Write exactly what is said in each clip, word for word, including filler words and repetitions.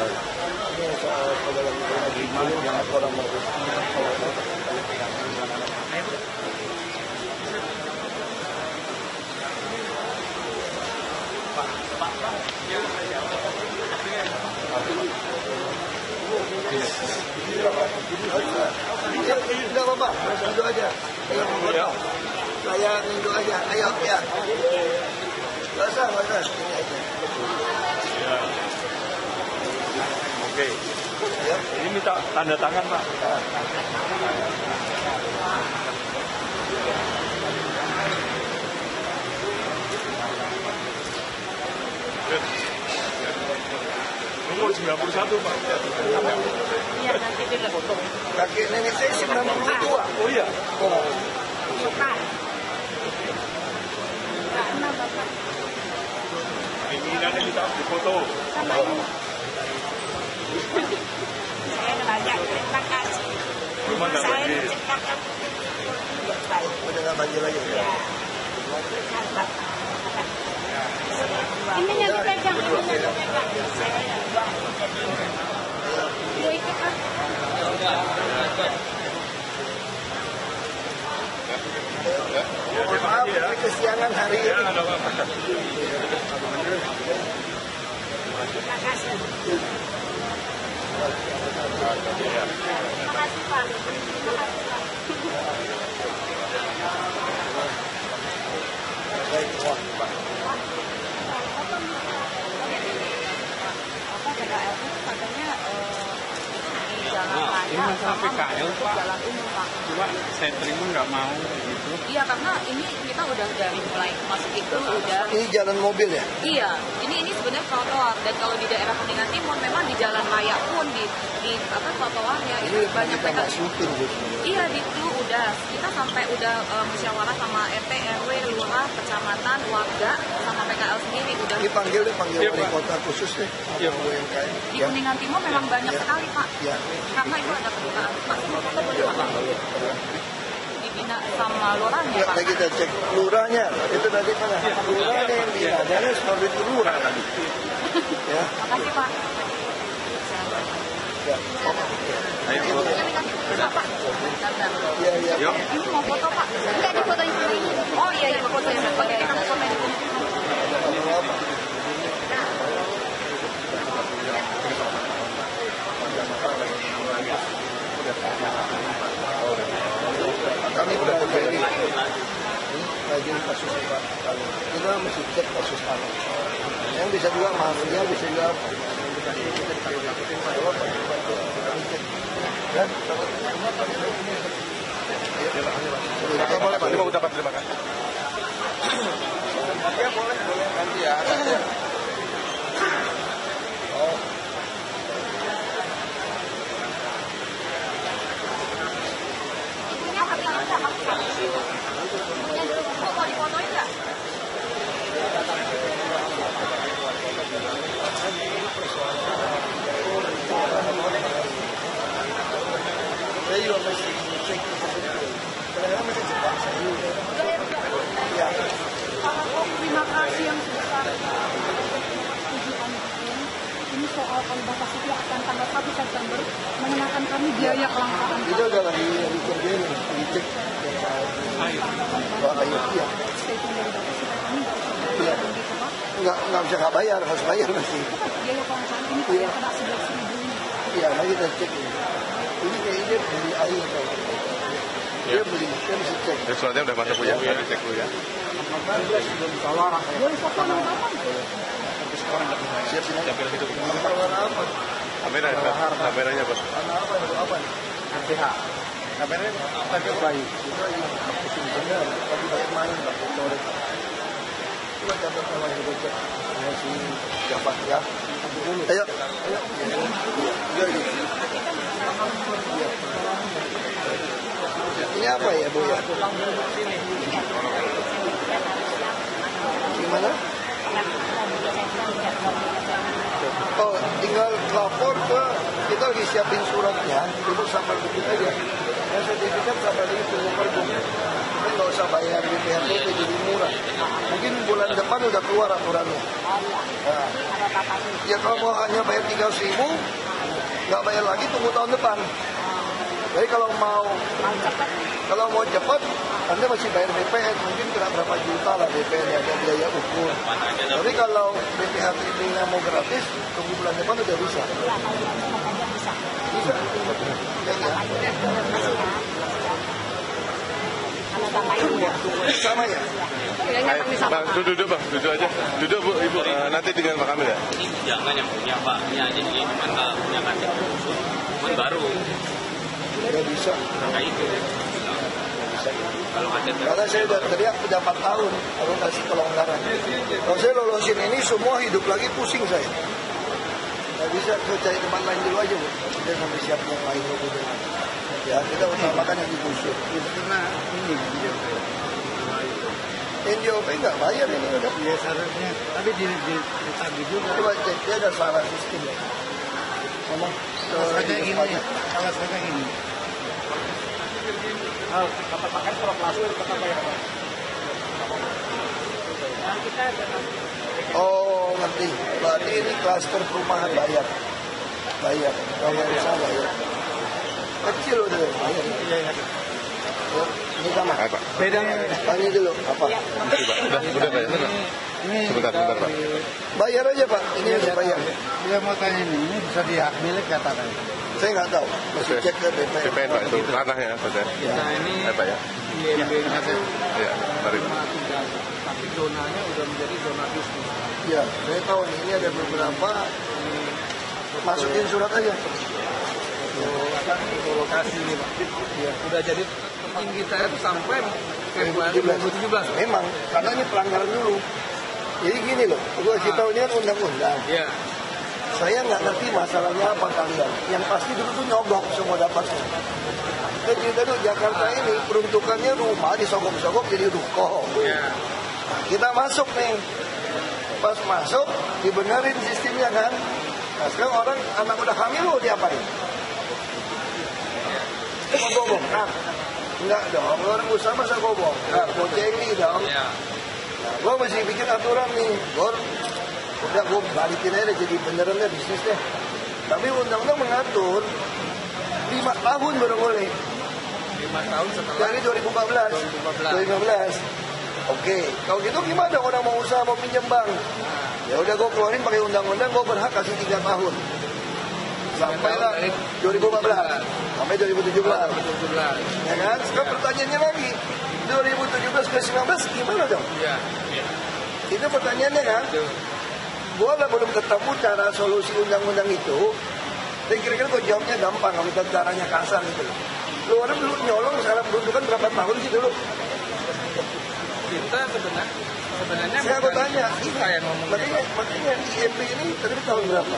Ini soal kalau lagi malu yang orang mau tidak apa-apa, nunduk aja. Ayo, saya nunduk aja. Ayo, ya. Gak usah, gak usah. Ini aja. Ya. Oke. Ya. Ini minta tanda tangan, Pak. Nomor sembilan puluh satu, Pak. Iya, nanti dia potong. Kakek nenek saya sembilan puluh dua. Oh iya. Oh. Bukan. Karena Bapak. Ini nanti minta difoto. Sama ini. Saya banyak terima kasih. Belum ada Saya lagi. menciptakan baik. Udah nggak bagi lagi ya? Ya. Ini yang dipegang, ini yang dipegang. Saya mau ikut ah. Mohon maaf ya, kesiangan hari ini. Ya, ada apa-apa. Terima kasih. Terima kasih Pak. Terima kasih Pak. Baik, wah, Pak. Apa P K L itu katanya di jalan raya ini masalah P K L, Pak. jalan umum Pak. Cuma saya terima nggak mau gitu. Iya karena ini kita udah dari mulai masuk itu udah. Ini jalan mobil ya? Iya, ini ini sebenarnya trotoar dan kalau di daerah Kuningan Timur memang di jalan raya pun di di apa trotoarnya itu Ini banyak kita P K L. masukin gitu. Iya di itu udah kita sampai udah uh, musyawarah sama R T R W lurah kecamatan warga sama P K L sendiri udah Dipanggil deh, panggil Iya, wali Pak. kota khusus deh. Iya, Sama U M K M. di Ya. Kuningan Timur memang banyak Ya. sekali Pak Ya. karena itu ada kedutaan Pak semua foto boleh Pak dibina sama lurahnya Nggak, Pak. lagi kita cek lurahnya. Itu tadi mana? Lurahnya yang bina. Jangan sebagai itu lurah tadi. Ya. Makasih Pak. Ya. Ayo, Bu. Bisa, Pak. Bentar. Ya, ya. Yuk. Ini mau foto Pak? Enggak di fotoin sini. Oh iya iya foto yang depan. Kita mau foto di sini. Kami sudah berdiri. Ini lagi kasus Pak. Kita mesti cek kasus Pak. Yang bisa juga mafia, bisa juga apa. Ya, Oke, boleh, Pak. Terima ucapan terima kasih. ya boleh, boleh nanti ya. Oh. Itunya tapi enggak kamu kasih. Itunya dulu mau difotoin enggak? Saya juga masih cek. Kadang-kadang masih cek Pak. Saya juga. Ya. Terima kasih yang sebesar tujuh kami ini. Ini soal kalau Bapak Siti akan tanggal satu September mengenakan kami biaya kelangkaan. Itu udah lagi lagi kerjain, lagi cek. Ayo. Wah, ayo, iya. Statement dari Bapak Siti kami Iya. begitu Pak. Nggak, nggak bisa nggak bayar, harus bayar masih. Itu kan biaya kelangkaan ini Pak yang kena sebelas ribu ini. Iya, lagi kita cek ini. Ini kayaknya beli air kalau. Dia beli, dia mesti cek. Ya, suratnya udah masuk, Bu, ya. Nanti cek dulu ya. Boleh foto dengan Bapak? Siap sini. Jambil situ. Warna apa? Kamera, kameranya, Bos. Warna apa? Warna apa nih? R T H. Kameranya pakai bayi. Itu lagi pusing benar. Tapi pakai main, pakai coret. Coba catat sama yang kita cek. Ini sini siapa ya? Ayo, ayo. Iya, iya. Ini apa ya, Bu ya? Gimana? Oh, tinggal lapor ke kita lagi siapin suratnya, ibu sampai begitu aja. Ya sertifikat sama di tunggu pergub. Mungkin nggak usah bayar di P H T P jadi murah. Mungkin bulan depan udah keluar aturannya. Nah, ya kalau mau hanya bayar tiga ratus ribu, nggak bayar lagi tunggu tahun depan. Jadi kalau mau kalau mau cepat, Anda masih bayar B P N, mungkin kena berapa juta lah B P N ada biaya ukur. Tapi kalau B P H T P-nya mau gratis, tunggu bulan depan udah bisa. Bisa. Ya, sama ya. Ayo, bang, duduk, duduk bang, duduk aja. Duduk bu, ibu, uh, nanti dengan Pak Kamil ya. Ini jangan yang punya Pak, ini aja nih, cuman kalau punya K T P khusus, cuman baru. Udah bisa. Nah itu. Kalau K T P. Karena saya udah teriak udah empat tahun, aku kasih kelonggaran. Kalau saya lolosin ini semua hidup lagi pusing saya. Nggak bisa, saya cari tempat lain dulu aja bu. Kita sampai siap yang lain dulu. Ya kita utamakan yang digusur. Karena ini N J O P nggak bayar ini udah. ya seharusnya, tapi di di ditagih juga. Coba cek, dia ada salah sistem ya. Ngomong ke Alasannya dinas ini, pajak. alasannya ini. Oh, kata pakai kalau klaster kata bayar. Oh, ngerti. Berarti ini klaster perumahan bayar. Bayar. Kalau bisa bayar. Kecil udah bayar. Oh, ini sama. Ayo Pak. Bedanya Tanya dulu apa? Udah, udah bayar, udah. ini Sebentar, sebentar Pak. Bayar aja Pak. Ini udah bayar. Dia mau tanya ini, ini bisa dihak milik katakan. Saya nggak tahu. Masih Oke. cek ke B P B P N. N Pak, itu tanahnya Pak. Nah ini Ayo Pak ya. I M B-nya itu Iya, mari. tapi zonanya udah menjadi zona bisnis. Ya, saya tahu nih. Ini ada beberapa. Masukin surat aja. Lokasi ini Pak. Ya, udah jadi penting kita itu sampai Februari dua ribu tujuh belas. Memang, karena ini pelanggaran dulu. Jadi gini loh, gue kasih tahu ini kan undang-undang. Iya. Saya nggak ngerti masalahnya apa kalian. Yang pasti dulu tuh nyogok semua dapatnya. Saya cerita dulu, Jakarta ini peruntukannya rumah disogok-sogok jadi ruko. Iya. Nah, kita masuk nih. Pas masuk, dibenerin sistemnya kan. Nah sekarang orang, anak udah hamil loh diapain? Mau gue bongkar? Enggak dong, orang usaha masa gue bongkar? Mau cengli dong. Iya. Nah, gue masih bikin aturan nih. Gue udah gue balikin aja jadi beneran deh bisnisnya. Tapi undang-undang mengatur lima tahun baru boleh. lima tahun setelah Dari dua ribu empat belas. dua ribu empat belas. dua ribu lima belas. Oke, kalau gitu gimana orang mau usaha mau pinjam bank? Ya udah gue keluarin pakai undang-undang, gue berhak kasih tiga tahun. Sampai lah dua ribu empat belas sampai dua ribu tujuh belas. dua ribu tujuh belas. Ya kan? Sekarang pertanyaannya lagi, dua ribu tujuh belas ke sembilan belas gimana dong? Iya. Itu pertanyaannya kan? Gue lah belum ketemu cara solusi undang-undang itu. Dan kira-kira gue jawabnya gampang, kalau kita caranya kasar gitu. Lu orang dulu nyolong sekarang peruntukan berapa tahun sih dulu? Kita sebenarnya sebenarnya Saya mau tanya, kita yang ngomong makanya, makanya I M B ini tadi tahun berapa?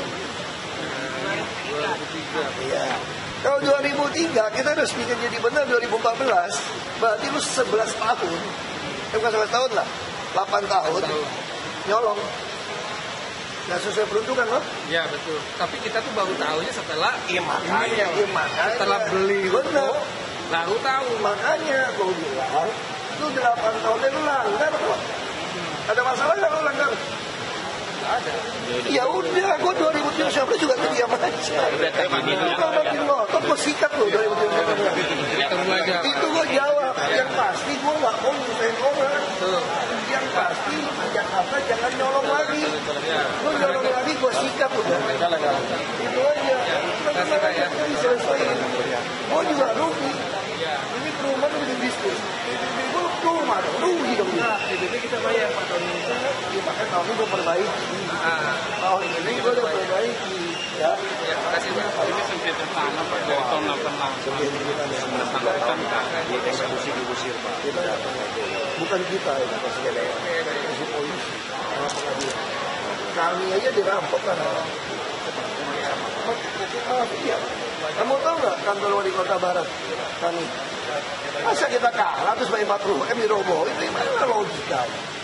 dua ribu tiga. Iya. Kalau dua ribu tiga kita resmikan jadi benar dua ribu empat belas, berarti lu sebelas tahun. Eh, bukan sebelas tahun lah, delapan tahun nyolong. Nggak sesuai peruntukan loh. Ya betul. Tapi kita tuh baru tahunya setelah Iya makanya, ini, iya makanya. setelah beli Benar. ruko, baru tahu. Makanya gue bilang, lu delapan tahunnya lu langgar kok. Ada masalah nggak lu langgar? Ada. Ya udah, gue dua ribu tujuh belas juga diam aja. Kalau makin ngotot, gue sikat lu dua ribu tujuh belas. Tunggu aja. Itu gue jawab, yang pasti gue nggak mau nyusahin orang. Tuh. Yang pasti Jakarta jangan nyolong lagi. Lu nyolong lagi gue sikat udah. Itu aja. Kita tenang aja, kita diselesaikan. Gue juga rugi. Ini perumahan itu bisnis. Gue rumah dong, rugi dong. Nah, P B B kita bayar Pak tahun ini. Ya, makanya tahun ini gue perbaiki. Tahun ini gue udah perbaiki. Ya. Ya, kasih Pak. Ini sengketa tanah Pak dari tahun delapan puluh delapan. Di eksekusi diusir Pak. Kita bukan kita ini pasti ada eksekusi polisi sama pengadilan. Kami aja dirampok kan. Mafia. Kamu tahu nggak kantor wali kota Barat kami? Masa kita kalah terus bayar empat puluh M diroboh? Itu gimana logika?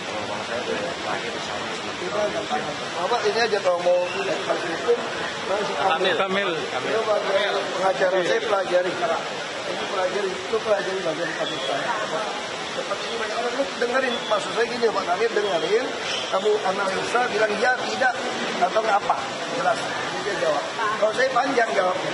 Kita apa ini aja kalau mau kasih hukum masih Kamil. Kamil. pengacara saya pelajari. Ini pelajari, itu pelajari bagian kasus saya. Seperti ini banyak orang, lu dengerin, maksud saya gini Pak Kamil, dengerin, kamu analisa, bilang ya, tidak, atau nggak apa, jelas. Ini dia jawab. Kalau saya panjang jawabnya.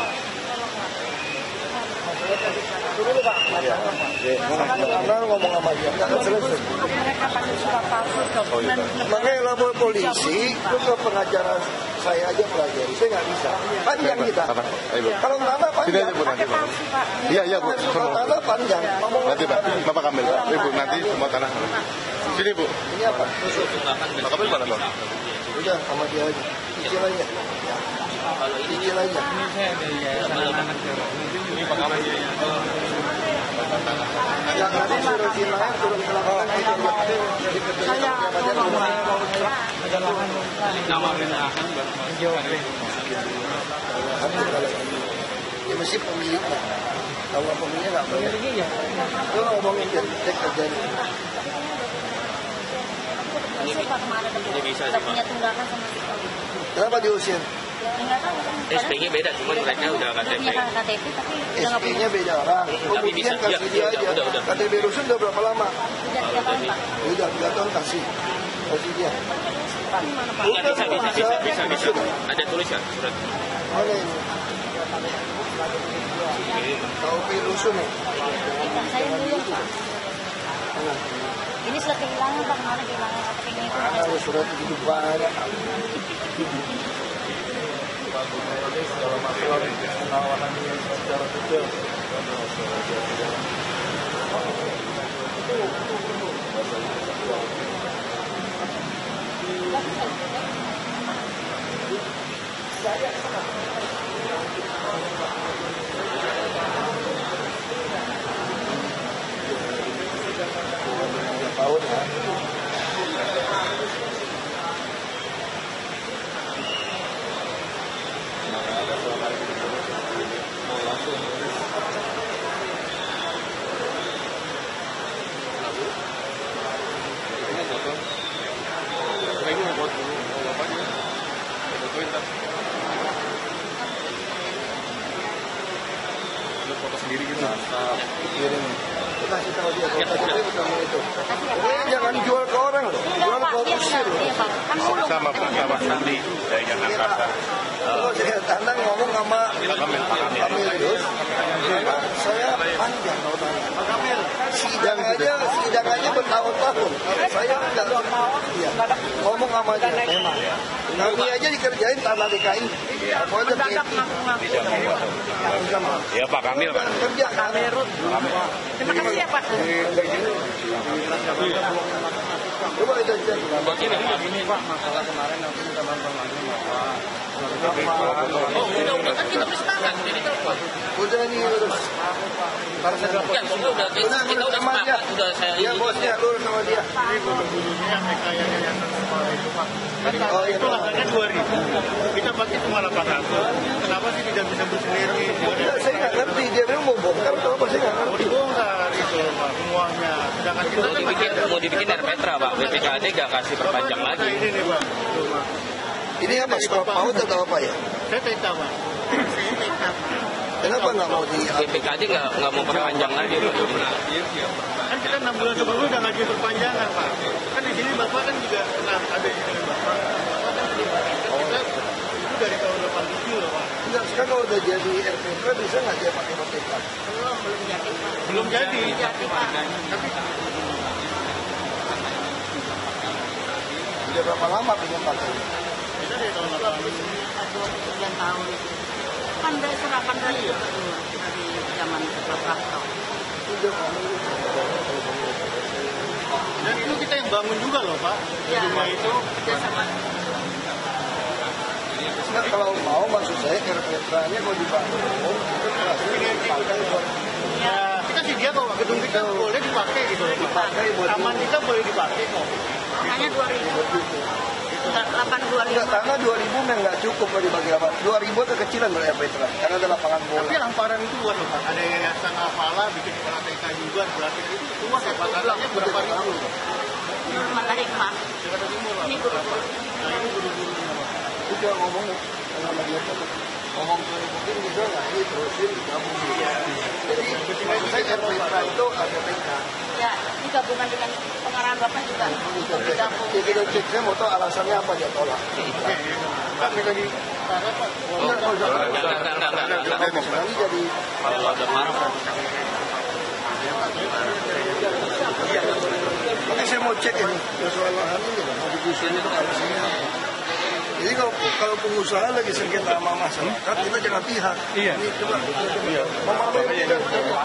Dulu Pak, karena ngomong sama dia, nggak akan selesai. Mereka pakai surat palsu. Makanya lapor polisi, lu ke pengacara saya aja pelajari, saya nggak bisa. Panjang kita. Kalau tanah panjang. Pakai palsu Pak. Iya, iya Bu. Kalau tanah panjang. Nanti Pak, Bapak Kamil. Ibu, nanti semua tanah. Sini Bu. Ini apa? Pak Kamil mana Bang? Udah, sama dia aja. Cicil aja. Cicil aja. Yang nanti suruh silakan turun ke lapangan kita lihat. Jadi kerjanya Nama penahan ya mesti pemiliknya. Kalau pemiliknya nggak boleh. Lu ngomongin cek kerjanya. Ini bisa sih Kita Pak. punya tunggakan sama sekali. Kenapa diusir? Enggak tahu kan. S P-nya beda, cuma mereka udah K T P. Punya K T P tapi udah nggak punya. S P-nya beda orang. Tapi bisa, Pembuktian kasih iya, dia udah, aja. udah, udah. K T P rusun udah berapa lama? Udah tiga tahun Pak. Udah tiga tahun kasih. Kasih dia. Enggak bisa, bisa, bisa, bisa, bisa. Ada tulisan surat. Mana ini? K T P rusun nih. Saya dulu Pak. Ini sudah kehilangan Pak, kemarin kehilangan K T P-nya itu. Ada surat begitu banyak. Dalam masalah penawaran secara detail. Tahun ya. Kirim. Kita kasih tahu dia kalau K T P bukan itu. Pokoknya jangan jual ke orang loh. Jual ke usir loh. Iya Pak. Kan dulu. Sama Pak, sama Sandi dari Jakarta. Kalau saya tanda ngomong sama Kamilius, saya panjang kalau tanya. Sidang aja, sidang aja bertahun-tahun. Saya nggak iya. Ngomong sama dia memang. Kami aja dikerjain tanah D K I. Pokoknya dia Ya Pak Kamil Pak. kerja kan. Terima kasih ya Pak. Coba itu cek. Ini Pak, masalah kemarin aku minta bantuan lagi Bapak. Oh, udah, udah kan kita bersepakat, jadi telepon. Udah nih urus. Ya, udah, udah, kita, kita udah sama dia. sepakat, udah saya Iya bosnya urus sama dia. Oh iya. Itu harganya dua ribu. Kita pakai cuma delapan ratus. Kenapa sih tidak bisa bersendiri? Ya, saya nggak ngerti dia memang mau bongkar atau apa sih nggak Mau ngerti. dibongkar itu Pak, semuanya. Sedangkan kita mau kan dibikin, mau dibikin R Petra Pak, B P K D gak kasih perpanjang lagi. ini nih Pak. Tuh, Pak. Ini apa sekolah PAUD atau apa ya? Saya teka Pak. Saya teka. Kenapa nggak mau di? B P K D nggak nggak mau perpanjang lagi Pak. Kan kita enam bulan sebelumnya udah ngajuin perpanjangan Pak. Kan di sini Bapak kan juga pernah ada di sini Bapak. Kita itu dari tahun delapan puluh tujuh loh Pak. Enggak, sekarang kalau udah jadi R P T bisa nggak dia pakai H P K? Belum, belum jadi Pak. Belum jadi. Jadi Pak. Udah berapa lama pengen pakai? Kita dari tahun delapan puluh tujuh. dua puluh sembilan tahun. Kan dari serapan dari dari zaman Bapak. Udah kamu. Dan itu kita yang bangun juga loh Pak. Ya. Rumah itu. Nah, kalau mau maksud saya R P T-nya kalau dibangun itu pasti dipakai buat Ya, kita sih dia kok gedung kita boleh dipakai gitu loh Pak. dipakai buat Taman kita boleh dipakai kok. Makanya dua ribu. delapan dua ribu. enggak tanah dua ribu memang nggak cukup kalau dibagi apa? dua ribu kekecilan dari R P T karena ada lapangan bola. Tapi hamparan itu buat loh Pak. Ada yayasan Alfala bikin sekolah T K juga, berarti itu luas ya Pak. Tanahnya berapa ribu? Matahari Pak. Jakarta Timur Pak. Ini guru-guru. Nah ini guru-gurunya Pak. Udah ngomong sama dia tuh. ngomong ke mungkin juga nggak ini terusin gabung. Jadi maksud saya R P K itu ada P K. Ya, ini gabungan dengan pengarahan Bapak juga untuk digabung. Jadi kita cek, saya mau tahu alasannya apa dia tolak. Pak, kita di Enggak, enggak, enggak, enggak, enggak, nanti jadi Kalau ada marah, Oke, saya mau cek ini soal lahan ini, mau digusur itu alasannya apa. Jadi kalau kalau pengusaha lagi sengketa sama masyarakat, kita jangan pihak. Iya. Ini coba. Iya. Mama tidak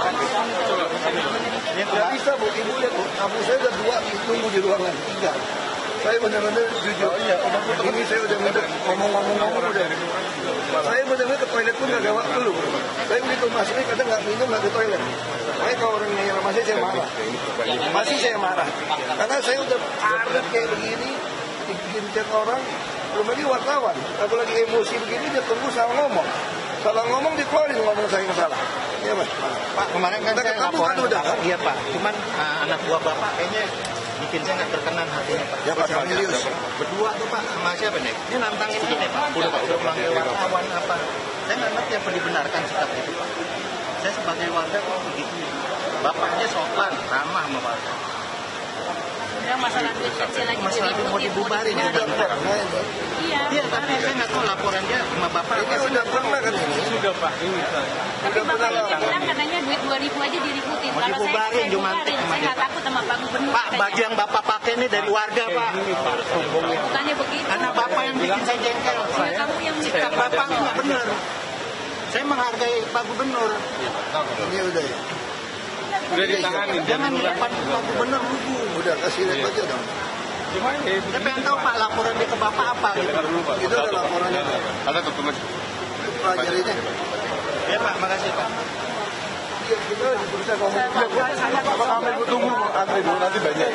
Nggak bisa bu, ibu lihat bu, kamu saya udah dua tunggu di ruangan tiga. Saya benar-benar jujur. Oh iya, ini saya udah benar ngomong-ngomong-ngomong udah. Saya benar-benar ke toilet pun nggak ada waktu loh. Saya begitu masuk ini kadang nggak minum nggak ke toilet. Makanya kalau orang yang masih saya marah, masih saya marah. Karena saya udah padat kayak begini, digincar orang, belum lagi wartawan. Aku lagi emosi begini dia tunggu salah ngomong, salah ngomong dikeluarin ngomong saya yang salah. Iya mas. Pak, kemarin kan Kita saya ketemu laporan. kan udah kan? Iya Pak, cuman uh, anak buah Bapak kayaknya bikin saya nggak berkenan hatinya Pak. Ya Pak Cornelius. Berdua tuh Pak, sama siapa nih? Ini nantangin ini Pak. Udah Pak, udah manggil wartawan apa. Saya nggak ngerti apa dibenarkan sikap itu Pak. Saya sebagai warga kok begitu. Bapaknya sopan, ramah sama warga. Kemudian masalah duit kecil lagi Masalah itu mau dibubarin ya Pak. Iya. Iya, tapi saya nggak tahu laporan dia sama Bapak. Ini udah pernah kan ini? sudah Pak, ini Tapi Bapaknya bilang katanya duit dua ribu aja diributin. Mau Kalau saya dibubarin, saya Jumantik bubarin, sama saya dia. nggak takut sama Pak Gubernur. Pak, katanya. baju yang Bapak pakai ini dari warga Pak. Bukannya begitu. Karena Bapak yang bikin saya jengkel. Ya, kamu yang Sikap Bapak itu nggak benar. Saya menghargai Pak Gubernur. Ini udah ya. udah ditangani. Jangan di depan Pak Gubernur rubuh. Udah kasih lihat aja dong. Gimana ya? Saya pengen tahu Pak laporan dia ke Bapak apa gitu. Itu ada laporannya. Ada dokumen. Pelajarinya. Ya Pak, makasih Pak. Iya, kita berusaha ngomong. Apa kami tunggu antri dulu nanti banyak.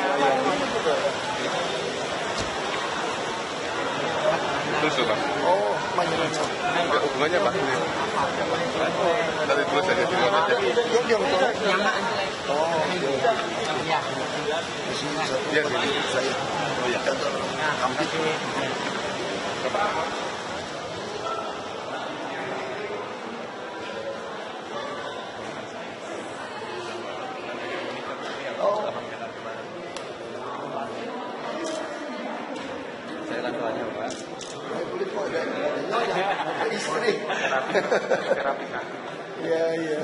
Terus tuh Pak. Oh, banyak. Enggak hubungannya Pak. Nanti terus aja di luar aja. Yang yang tolak. Oh, Iya. Iya sini. saya. Oh iya. Kampit. saya kan tuanya Pak. Saya kulit kok ada. Ada istri. Iya, iya.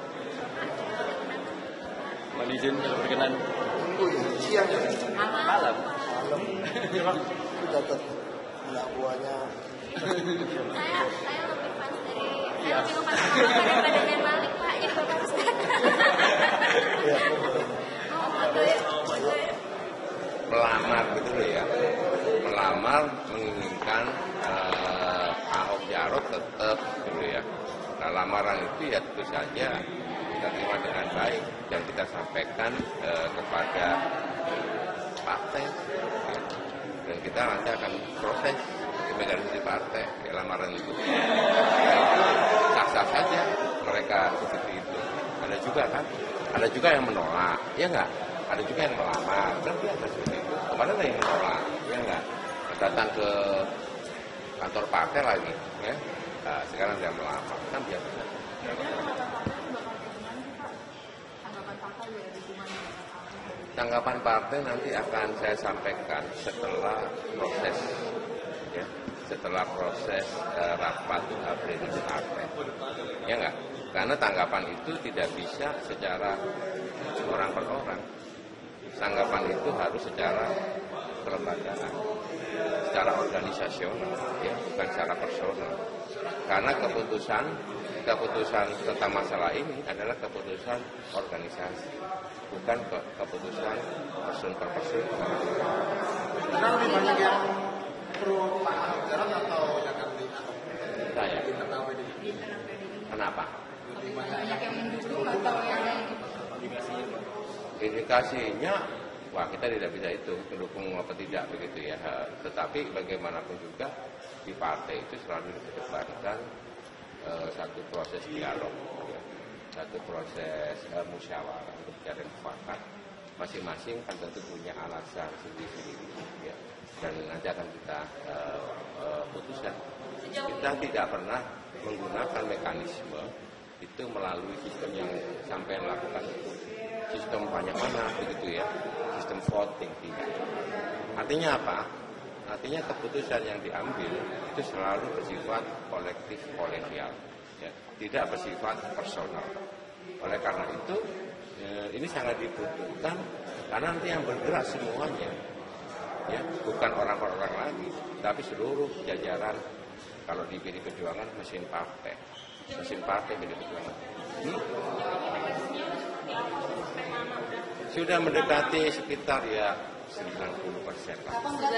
Mohon izin kalau berkenan. Tunggu ya, siang ya. Malam. Malam. Itu dapat anak buahnya. saya saya lebih fans dari saya lebih ngefans sama Bapak daripada Ben Malik Pak, jadi Bapak harus datang. Iya. Oh, Madoya, Madoya. Melamar gitu loh ya. Melamar menginginkan eh, Ahok Jarot tetap gitu ya. Nah, lamaran itu ya tentu saja kita terima dengan baik dan kita sampaikan eh, kepada partai ya. Dan kita nanti akan proses di mekanisme partai ya, lamaran itu. Nah, itu sah-sah saja mereka seperti itu. Ada juga kan, ada juga yang menolak, ya enggak? Ada juga yang melamar, kan biasa seperti itu. Kemarin ada yang menolak, ya enggak? Datang ke kantor partai lagi, ya. Nah, sekarang dia melamar, kan biasa. Tanggapan partai nanti akan saya sampaikan setelah proses, ya, setelah proses uh, rapat apresiasi partai, ya enggak? Karena tanggapan itu tidak bisa secara orang per orang. Tanggapan itu harus secara kelembagaan, secara organisasional, ya, bukan secara personal. Karena keputusan keputusan tentang masalah ini adalah keputusan organisasi, bukan ke, keputusan person per person. Karena lebih banyak yang pro Pak Ahok Jarot atau yang anti Ahok? Saya. Kenapa? Banyak yang mendukung atau yang Indikasinya, wah kita tidak bisa itu mendukung apa tidak begitu ya. Tetapi bagaimanapun juga di partai itu selalu dikedepankan eh, satu proses dialog, ya. Satu proses eh, musyawarah untuk mencari mufakat. Masing-masing kan tentu punya alasan sendiri-sendiri, ya. Dan nanti akan kita eh, eh, putuskan. Kita tidak pernah menggunakan mekanisme itu melalui sistem yang sampai lakukan itu sistem banyak mana begitu ya, sistem voting tidak. Artinya apa? Artinya keputusan yang diambil itu selalu bersifat kolektif kolegial, ya, tidak bersifat personal. Oleh karena itu eh, ini sangat dibutuhkan karena nanti yang bergerak semuanya, ya, bukan orang-orang lagi, tapi seluruh jajaran. Kalau di P D Perjuangan mesin partai, mesin partai P D Perjuangan. Hmm? Sudah mendekati sekitar ya sembilan puluh persen lah.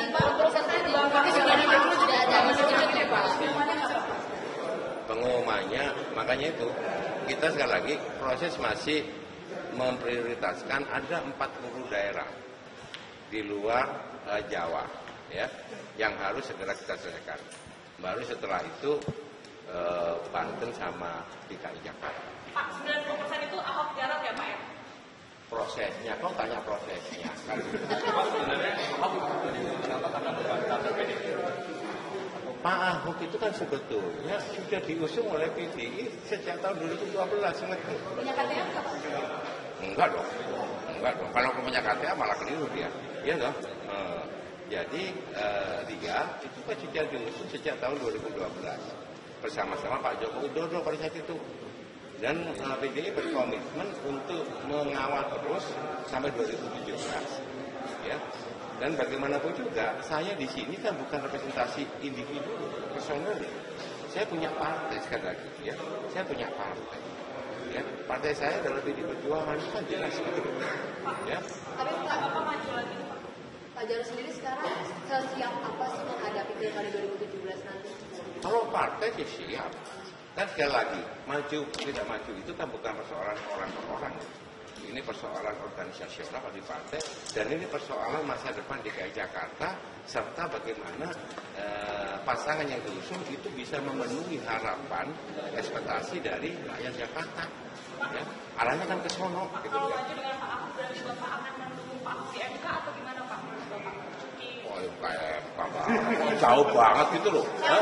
Pengumumannya, makanya itu kita sekali lagi proses masih memprioritaskan ada empat puluh daerah di luar uh, Jawa, ya, yang harus segera kita selesaikan. Baru setelah itu uh, Banten sama D K I Jakarta. Pak, sembilan puluh persen itu Ahok Jarot ya Pak ya? Prosesnya, kau tanya prosesnya kan? Pak Ahok itu kan sebetulnya sudah diusung oleh P D I sejak tahun dua ribu dua belas. Punya K T A nggak Pak? Enggak dong, enggak dong. Kalau punya K T A malah keliru dia, iya dong. Eh, jadi eh, dia itu kan sudah diusung sejak tahun dua ribu dua belas bersama-sama Pak Joko Widodo pada saat itu. Dan uh, P D I berkomitmen untuk mengawal terus sampai dua ribu tujuh belas, ya. Dan bagaimanapun juga, saya di sini kan bukan representasi individu, personal. Saya punya partai sekali lagi, ya. Saya punya partai, ya. Partai saya adalah P D I Perjuangan, kan jelas gitu, ya. Tapi Pak, apa maju lagi Pak? Pak Jarod sendiri sekarang sesiap apa sih menghadapi pilkada dua ribu tujuh belas nanti? Kalau partai sih siap. Dan sekali lagi, maju tidak maju itu kan bukan persoalan orang per orang. Ini persoalan organisasional di partai, dan ini persoalan masa depan D K I Jakarta, serta bagaimana eh, pasangan yang diusung itu bisa memenuhi harapan, ekspektasi dari rakyat Jakarta. Ya, arahnya kan ke sono. Gitu, kalau ya. maju dengan Pak Ahok, berarti Bapak akan mendukung Pak Ahok di M K atau gimana Pak? Bapak? Oh, M K M K jauh banget gitu loh. Hah?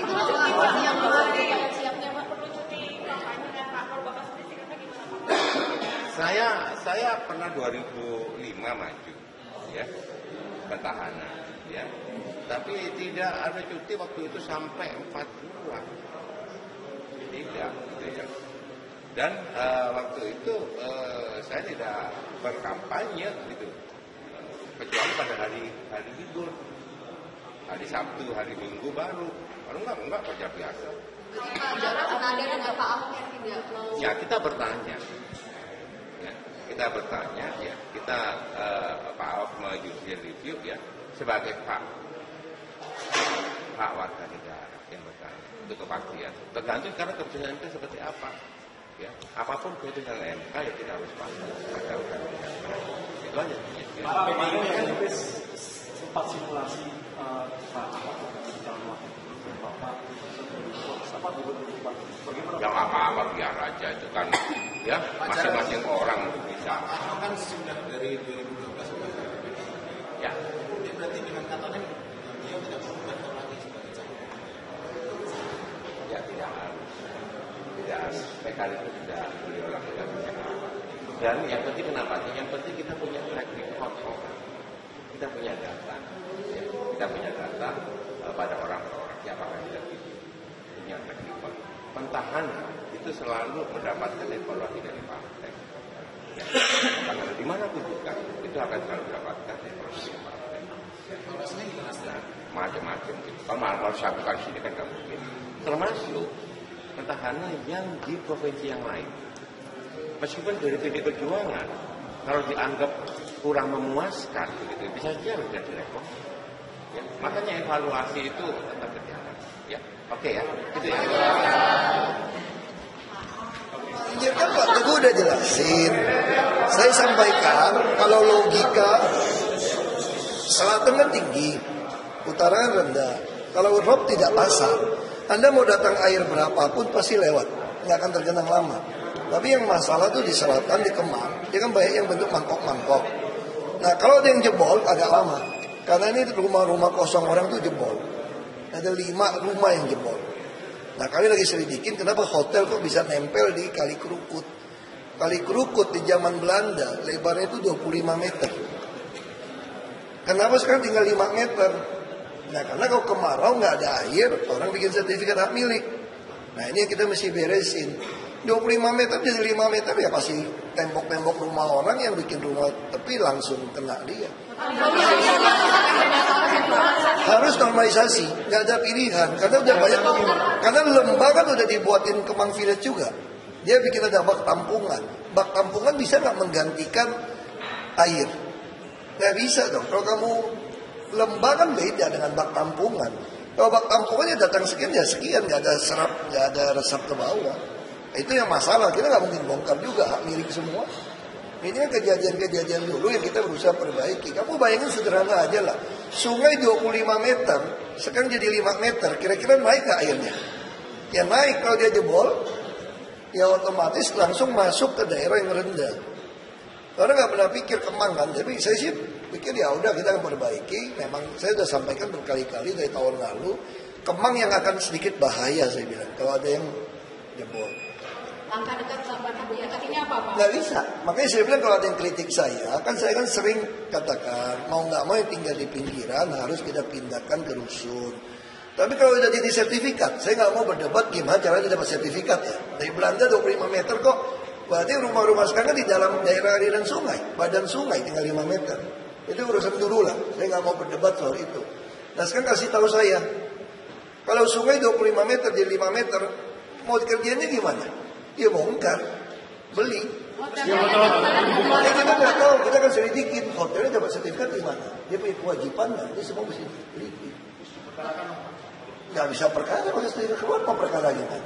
Saya saya pernah dua ribu lima maju, ya, petahana, ya. Tapi tidak ada cuti waktu itu sampai empat bulan. Tidak, gitu ya. Dan uh, waktu itu uh, saya tidak berkampanye gitu. Kecuali pada hari hari libur. Hari Sabtu, hari Minggu baru. Kalau enggak, enggak kerja biasa. Pak Jarod ada dengan Pak Ahok yang tidak mau. Ya, kita bertanya. Ya, kita bertanya, ya, kita uh, Pak Ahok maju di review, ya, sebagai Pak Pak warga negara yang bertanya untuk kepastian. Tergantung karena keputusan M K seperti apa, ya, apapun keputusan M K ya kita harus patuh pada undang-undang. Itu aja. Ya. Pak, kemarin kan sempat simulasi Pak Ahok calon wakil Bapak. Yang apa-apa biar aja itu kan, ya, masing-masing orang bisa. Kan sudah dari dua ribu dua belas sudah. Ya. Jadi berarti dengan katanya dia tidak perlu mendaftar lagi sebagai calon. Ya tidak harus, tidak harus. Mekanisme sudah beliau lakukan. Dan yang penting kenapa? Yang penting kita punya track record, kita punya data, ya. Kita punya data uh, pada orang-orang yang akan kita pilih. Punya track record. Petahana itu selalu mendapatkan evaluasi dari partai. Ya. Karena di mana pun juga itu akan selalu mendapatkan evaluasi dari partai. Nah, macam-macam. Kalau harus lakukan sini kan nggak mungkin. Termasuk petahana yang di provinsi yang lain. Meskipun dari P D Perjuangan, kalau dianggap kurang memuaskan, begitu bisa saja tidak direspon. Ya. Makanya evaluasi itu tetap berjalan. Ya, oke ya, itu ya. Ini kan Pak Teguh udah jelasin. Saya sampaikan kalau logika selatan kan tinggi, utara kan rendah. Kalau rob tidak pasang, Anda mau datang air berapapun pasti lewat, nggak akan tergenang lama. Tapi yang masalah tuh di selatan, di Kemang, dia kan banyak yang bentuk mangkok-mangkok. Nah kalau ada yang jebol agak lama, karena ini rumah-rumah kosong orang tuh jebol. Ada lima rumah yang jebol. Nah kami lagi selidikin kenapa hotel kok bisa nempel di Kali Kerukut. Kali Kerukut di zaman Belanda lebarnya itu dua puluh lima meter. Kenapa sekarang tinggal lima meter? Nah karena kalau kemarau nggak ada air, orang bikin sertifikat hak milik. Nah ini yang kita mesti beresin. dua puluh lima meter jadi lima meter ya pasti tembok-tembok rumah orang yang bikin rumah tepi langsung kena dia. Harus normalisasi, nggak ada pilihan karena udah banyak. Karena Lembah kan udah dibuatin Kemang Village juga. Dia bikin ada bak tampungan. Bak tampungan bisa nggak menggantikan air? Nggak bisa dong. Kalau kamu Lembah kan beda dengan bak tampungan. Kalau bak tampungannya datang sekian ya sekian, nggak ada serap, nggak ada resap ke bawah. Itu yang masalah, kita nggak mungkin bongkar juga hak milik semua. Ini kan kejadian-kejadian dulu yang kita berusaha perbaiki. Kamu bayangin sederhana aja lah. Sungai dua puluh lima meter, sekarang jadi lima meter. Kira-kira naik nggak airnya? Ya naik kalau dia jebol. Ya otomatis langsung masuk ke daerah yang rendah. Orang nggak pernah pikir Kemang kan. Tapi saya sih pikir ya udah kita akan perbaiki. Memang saya sudah sampaikan berkali-kali dari tahun lalu. Kemang yang akan sedikit bahaya saya bilang. Kalau ada yang jebol. Langkah dekat sama dekat ini apa Pak? Nggak bisa. Makanya saya bilang kalau ada yang kritik saya, kan saya kan sering katakan mau nggak mau yang tinggal di pinggiran harus kita pindahkan ke rusun. Tapi kalau udah jadi sertifikat, saya nggak mau berdebat gimana caranya dapat sertifikat ya. Dari Belanda dua puluh lima meter kok, berarti rumah-rumah sekarang di dalam daerah aliran sungai, badan sungai tinggal lima meter. Itu urusan dulu lah. Saya nggak mau berdebat soal itu. Nah sekarang kasih tahu saya, kalau sungai dua puluh lima meter jadi lima meter, mau kerjanya gimana? Ya bongkar, beli. Ya, kita nggak tahu, kita akan selidikin hotelnya dapat sertifikat di mana. Dia punya kewajiban nggak? Ini semua mesti diteliti. Nggak bisa perkara, kalau sertifikat keluar mau perkara gimana?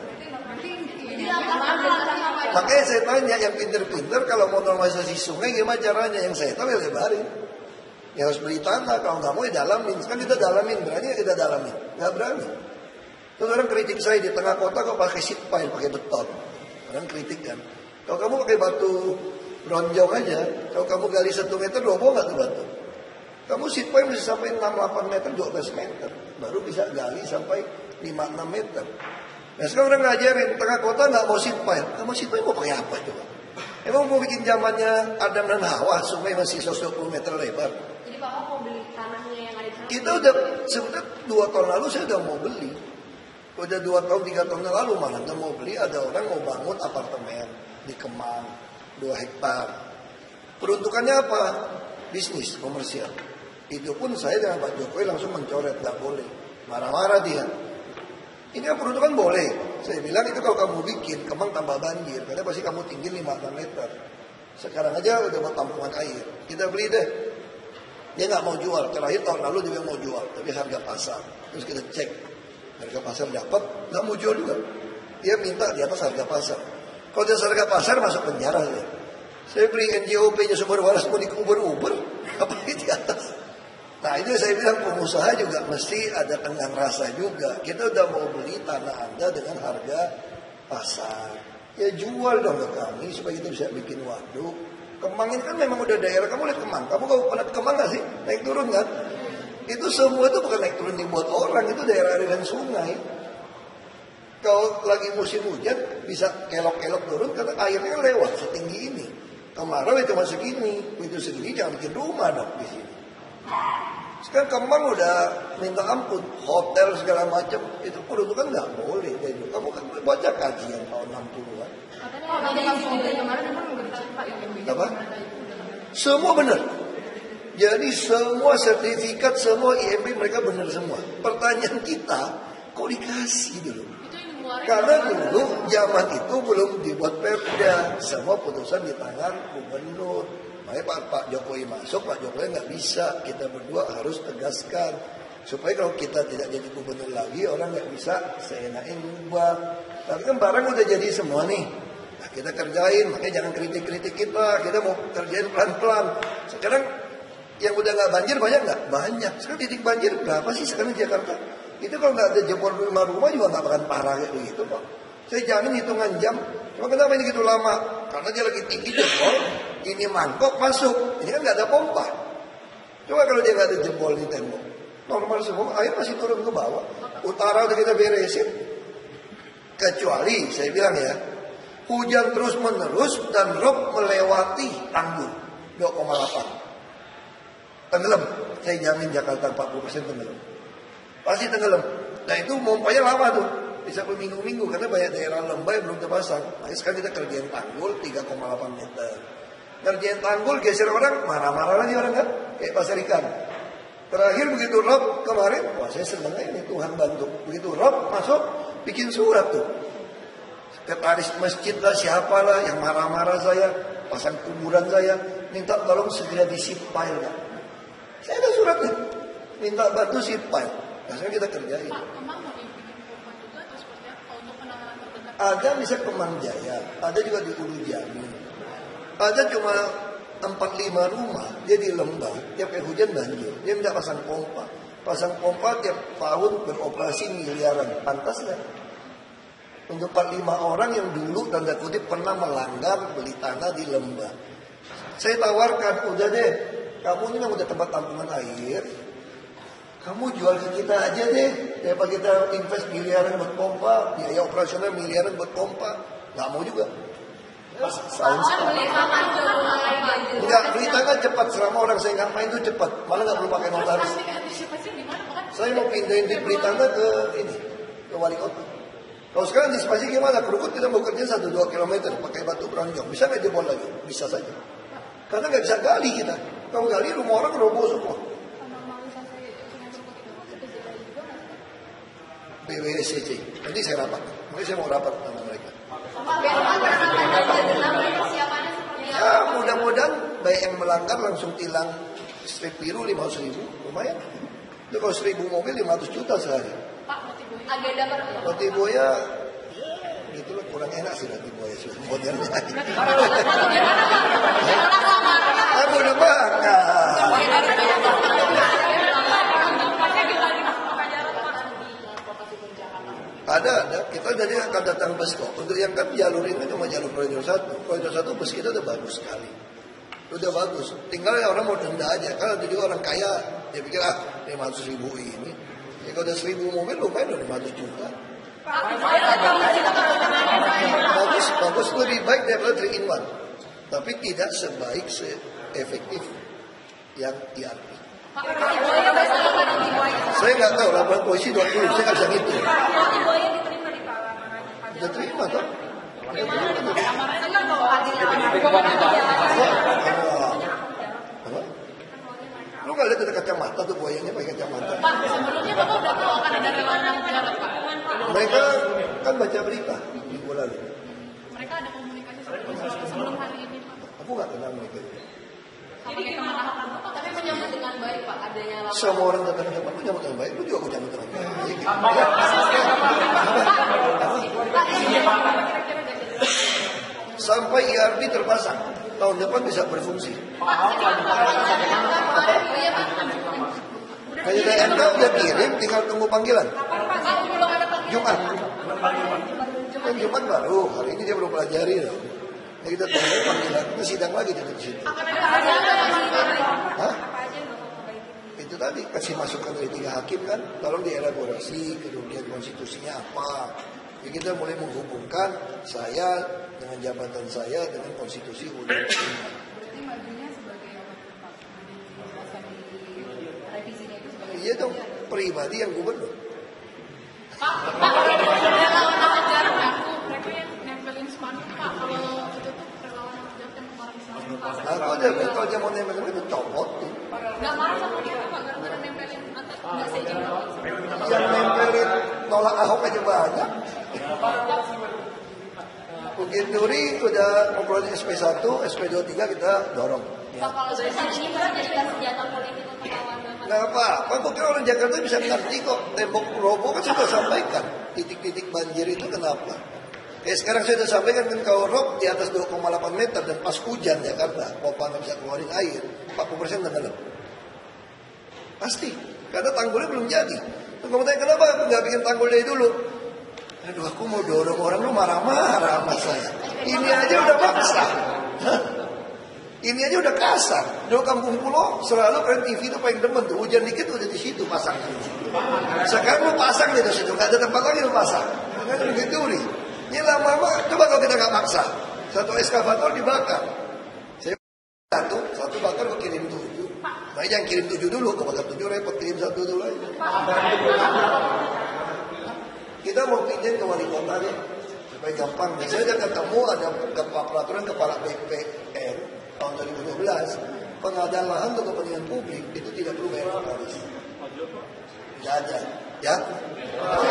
Makanya saya tanya yang pinter-pinter kalau mau normalisasi sungai gimana caranya? Yang saya tahu ya lebarin. Ya harus beli tanah, kalau nggak mau ya dalamin. Kan kita dalamin, berani ya kita dalamin. Nggak berani. Terus orang kritik saya di tengah kota kok pakai sheet pile, pakai beton. Orang kritik kan. Kalau kamu pakai batu bronjong aja, kalau kamu gali satu meter, roboh nggak tuh batu? Kamu sheet pile bisa sampai enam delapan meter, dua belas meter. Baru bisa gali sampai lima enam meter. Nah sekarang orang ngajarin, tengah kota nggak mau sheet pile. Kamu sheet pile mau pakai apa coba? Emang mau bikin zamannya Adam dan Hawa, sungai masih seratus dua puluh meter lebar. Jadi Bapak mau beli tanahnya yang ada di sana? Kita udah, sebenarnya dua tahun lalu saya udah mau beli. Udah dua tahun, tiga tahun lalu malah udah mau beli, ada orang mau bangun apartemen di Kemang, dua hektar. Peruntukannya apa? Bisnis, komersial. Itu pun saya dengan Pak Jokowi langsung mencoret, nggak boleh. Marah-marah dia. Ini kan peruntukan boleh. Saya bilang itu kalau kamu bikin, Kemang tambah banjir. Karena pasti kamu tinggi lima enam meter. Sekarang aja udah buat tampungan air. Kita beli deh. Dia nggak mau jual. Terakhir tahun lalu dia mau jual, tapi harga pasar. Terus kita cek. Harga pasar dapat, nggak mau jual juga. Dia minta di atas harga pasar. Kalau di atas harga pasar masuk penjara ya. Saya beli N J O P-nya Sumber Waras mau dikuber-uber, apalagi di atas. Nah itu saya bilang pengusaha juga mesti ada tenggang rasa juga. Kita udah mau beli tanah Anda dengan harga pasar. Ya jual dong ke kami supaya kita bisa bikin waduk. Kemang ini kan memang udah daerah, kamu lihat Kemang. Kamu kalau pernah ke Kemang nggak sih? Naik turun kan? Itu semua itu bukan naik turun dibuat orang, itu daerah aliran sungai. Kalau lagi musim hujan bisa kelok-kelok turun karena airnya lewat setinggi ini. Kemarau itu masuk segini, itu segini jangan bikin rumah dong di sini. Sekarang Kemang udah minta ampun, hotel segala macam itu peruntukan nggak boleh. Jadi kamu kan baca kajian tahun enam puluhan. Apa? Semua benar. Jadi semua sertifikat, semua I M B mereka benar semua. Pertanyaan kita, kok dikasih dulu? Karena dulu zaman itu belum dibuat perda, semua putusan di tangan gubernur. Makanya Pak, Pak Jokowi masuk, Pak Jokowi nggak bisa. Kita berdua harus tegaskan supaya kalau kita tidak jadi gubernur lagi, orang nggak bisa seenaknya ngubah. Tapi kan barang udah jadi semua nih. Nah, kita kerjain, makanya jangan kritik-kritik kita. Kita mau kerjain pelan-pelan. Sekarang yang udah nggak banjir banyak nggak? Banyak. Sekarang titik banjir berapa sih sekarang di Jakarta? Itu kalau nggak ada jebol rumah-rumah juga nggak akan parah kayak begitu kok. Saya jamin hitungan jam. Cuma kenapa ini gitu lama? Karena dia lagi tinggi jebol, ini mangkok masuk. Ini kan nggak ada pompa. Coba kalau dia nggak ada jebol di tembok, normal semua, air masih turun ke bawah. Utara udah kita beresin. Kecuali saya bilang ya, hujan terus menerus dan rob melewati tanggul dua koma delapan. Tenggelam. Saya jamin Jakarta empat puluh persen tenggelam. Pasti tenggelam. Nah itu mompanya lama tuh. Bisa berminggu-minggu karena banyak daerah lembah yang belum terpasang. Nah, sekarang kita kerjain tanggul tiga koma delapan meter. Kerjain tanggul geser orang, marah-marah lagi orang kan? Kayak pasar ikan. Terakhir begitu rob kemarin, wah saya senang ini Tuhan bantu. Begitu rob masuk, bikin surat tuh. Sekretaris masjid lah, siapa lah yang marah-marah saya, pasang kuburan saya, minta tolong segera disipail kan. Saya ada suratnya, minta bantu sipail. Nah sekarang kita kerjain. Ada bisa Kemang Jaya, ada juga di Ulu Jami. Ada cuma empat lima rumah, dia di lembah, tiap kali hujan banjir. Dia minta pasang pompa. Pasang pompa tiap tahun beroperasi miliaran. Pantas nggak? Untuk empat lima orang yang dulu tanda kutip pernah melanggar beli tanah di lembah. Saya tawarkan, udah deh, kamu ini yang udah tempat tampungan air, kamu jual ke kita aja deh. Daripada kita invest miliaran buat pompa, biaya operasional miliaran buat pompa. Nggak mau juga. Sains. Enggak, beli tanah cepat. Selama orang saya nggak main itu cepat. Malah nggak perlu pakai notaris. Saya mau pindahin di beli tanah ke ini, ke wali kota. Kalau sekarang antisipasi gimana? Kerukut kita mau kerja satu dua kilometer pakai batu peranjong. Bisa nggak jebol lagi? Bisa saja. Karena nggak bisa gali kita. Kalau gali rumah orang roboh semua. B W S C. Nanti saya rapat. Nanti saya mau rapat sama mereka. Ya mudah-mudahan baik yang melanggar langsung tilang strip biru lima ratus ribu. Lumayan. Itu kalau seribu mobil lima ratus juta sehari. Roti buaya itu kurang enak sih roti buaya sih. Modelnya. Aku udah bakar. Ada, ada. Kita jadi akan datang bus kok. Untuk yang kan jalur ini cuma jalur koridor satu. Koridor satu bus kita udah bagus sekali. Udah bagus. Tinggal ya orang mau denda aja. Kalau jadi orang kaya, dia pikir ah lima ratus ribu ini. Ya kalau udah seribu mobil lumayan udah lima ratus juta. Bagus, bagus lebih baik daripada three in one. Tapi tidak sebaik, se-efektif yang I R P. Saya nggak tahu laporan polisi dua puluh, saya nggak bisa ngitung. Sudah terima toh? Lu nggak lihat ada kacamata tuh buayanya pakai kacamata? Pak, sebelumnya Bapak udah tahu akan ada relawan Jarot, Pak? Mereka kan baca berita minggu lalu. Mereka ada komunikasi sebelum hari ini, Pak? Aku nggak kenal mereka. Jadi gimana Bapak? Tapi menyambut dengan baik, Pak, adanya laporan. Semua orang datang ke Jepang menyambut dengan baik. Lu juga aku menyambut dengan baik. Sampai I R P terpasang, tahun depan bisa berfungsi. Kayak D N K udah kirim, tinggal tunggu panggilan. Jumat. Kan Jumat baru, hari ini dia belum pelajari. Ya kita tunggu panggilan, kita sidang lagi di situ. Hah? Itu tadi kasih masukan dari tiga hakim kan, tolong dielaborasi kerugian konstitusinya apa. Jadi kita mulai menghubungkan saya dengan jabatan saya dengan konstitusi udah. Berarti majunya sebagai revisinya itu sebagai iya dong, pribadi yang gubernur. Pak, Pak, relawan Ahok Jarot ngaku mereka yang nempelin spanduk, Pak, kalau itu tuh relawan Ahok Jarot yang kemarin spanduk, Pak. Nah, kalau dia kalau dia mau nempel itu copot tuh. Nggak marah sama dia, Pak, gara-gara nempelin atau nggak seizin Bapak. Yang nempelin nolak Ahok aja banyak. Bukit Duri udah ngobrolin S P satu, S P dua puluh tiga kita dorong. Pak, kalau S P satu ini kan jadikan senjata politik untuk lawan Bapak. Nggak apa-apa, kok kira orang Jakarta bisa ngerti kok. Tembok roboh kan saya sudah sampaikan. Titik-titik banjir itu kenapa? Kayak sekarang saya sudah sampaikan kan kalau rob di atas dua koma delapan meter dan pas hujan Jakarta, pompa nggak bisa keluarin air, empat puluh persen tenggelam. Pasti, karena tanggulnya belum jadi. Kamu tanya kenapa aku nggak bikin tanggul dari dulu? Aduh, aku mau dorong orang lu marah-marah sama saya. Ini aja udah maksa. Hah? Ini aja udah kasar. Di kampung pulau selalu kan T V itu paling demen tuh, hujan dikit udah di situ pasang. Sekarang lu pasang di situ, nggak ada tempat lagi lu pasang. Kan begitu nih. Ini lama-lama, coba kalau kita nggak paksa, satu eskavator dibakar. Saya satu, satu bakar gue kirim tujuh. Nah jangan kirim tujuh dulu, kalau bakar tujuh repot, kirim satu dulu aja. Kita mau pinjam ke wali kota deh, supaya gampang. Saya udah ketemu ada peraturan kepala B P N tahun dua ribu dua belas, pengadaan lahan untuk kepentingan publik itu tidak perlu bayar polis. Tidak ada, ya.